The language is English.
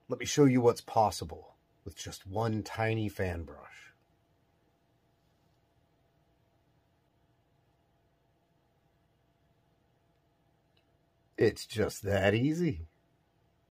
Let me show you what's possible with just one tiny fan brush. It's just that easy.